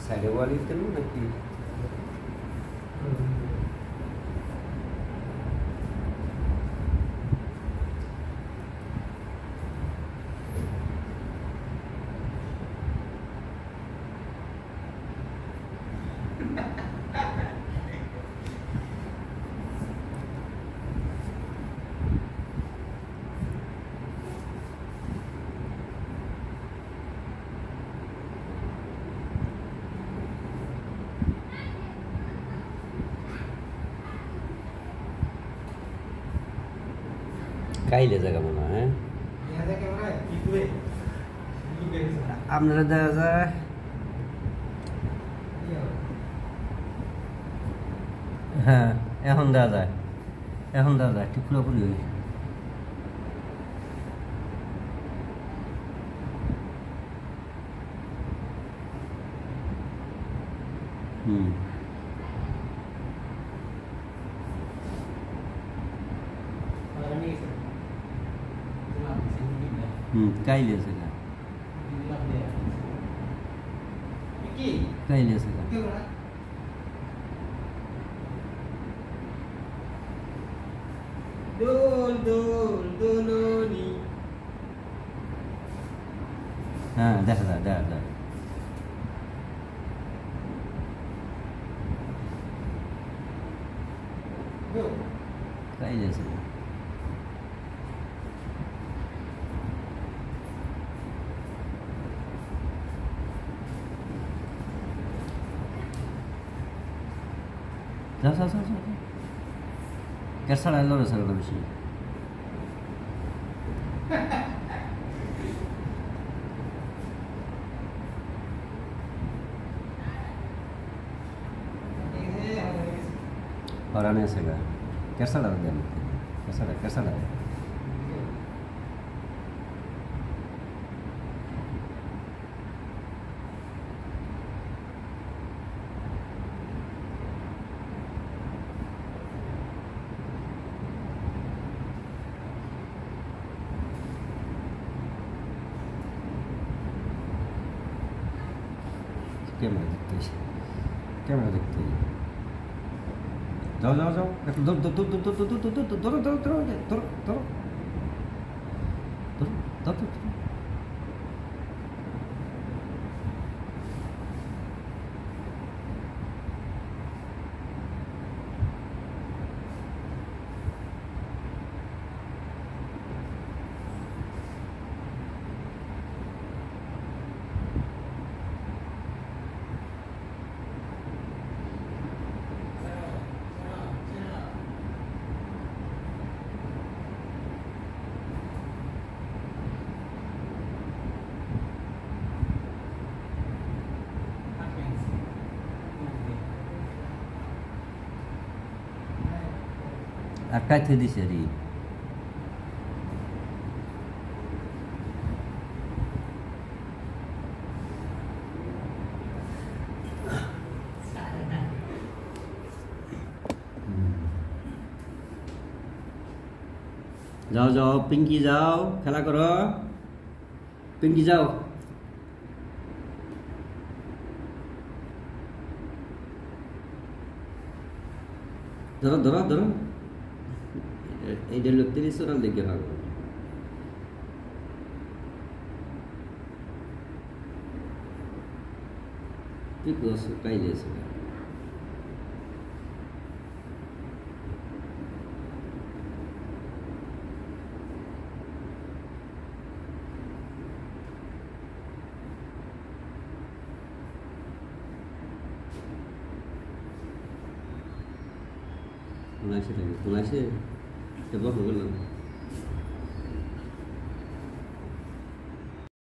সাইডে ওয়ালি দিতেন নাকি কাইলে জায়গা মনে হয় আপনারা দেখা যায় হ্যাঁ এখন দেওয়া যায় ঠিক পুরোপুরি হই কাইলে সেটা কাইলে সেটা হ্যাঁ দেখা যায় কাইলে সেটা যাও কেসার আইলো রে স্যার বেশি Orang ni sega, kesalah dia, kesalah. Kamera देखते हैं जाओ दो Akai tadi seri. जाओ पिंकी जाओ खेला करो पिंकी जाओ ধরো এইটা লোক 30 রান দেখে ভাগো ঠিক আছে কাইলে আছে Malaysia lagi, Malaysia coba hubungan